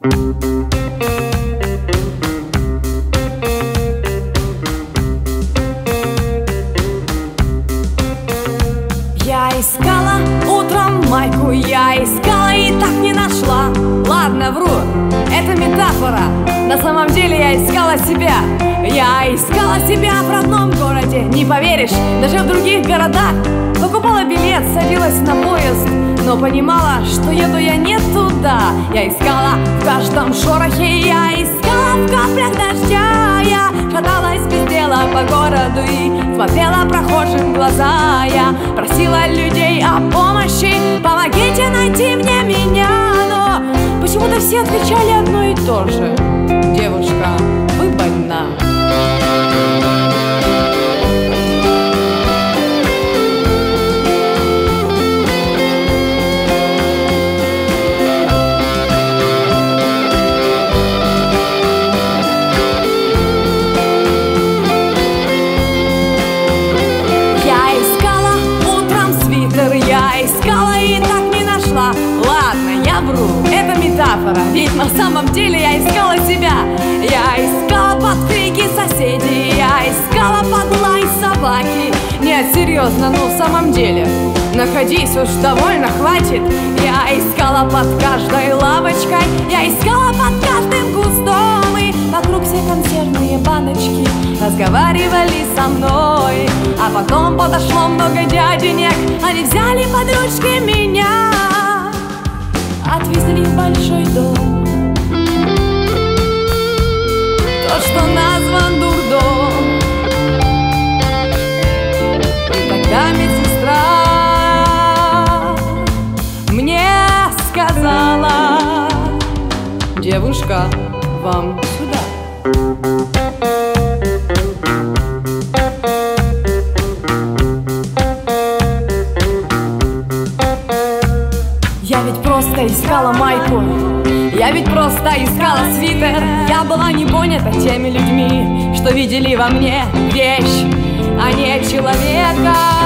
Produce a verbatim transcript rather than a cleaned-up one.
Я искала утром майку, я искала и так не нашла. Ладно, вру, это метафора. На самом деле я искала себя. Я искала себя в родном городе. Не поверишь, даже в других городах. Покупала билет, садилась на поезд, но понимала, что еду я не туда. Я искала в каждом шорохе, я искала в каплях дождя. Я шаталась без дела по городу и смотрела прохожим в глаза. Я просила людей о помощи, помогите найти мне меня. Но почему-то все отвечали одно и то же: девушка, вы больна. Искала и так не нашла. Ладно, я вру, это метафора. Ведь на самом деле я искала себя. Я искала под крики соседей, я искала под лай собаки. Нет, серьезно, ну в самом деле, находись уж, довольно, хватит. Я искала под каждой лавочкой, я искала под каждым кустом. И вокруг все консервные баночки разговаривали со мной. А потом подошло много дяденек, они взяли под ручки меня, отвезли в большой дом, то, что назван дурдом. И тогда медсестра мне сказала: девушка, вам сюда. Я ведь просто искала майку, я ведь просто искала свитер. Я была не понята теми людьми, что видели во мне вещь, а не человека.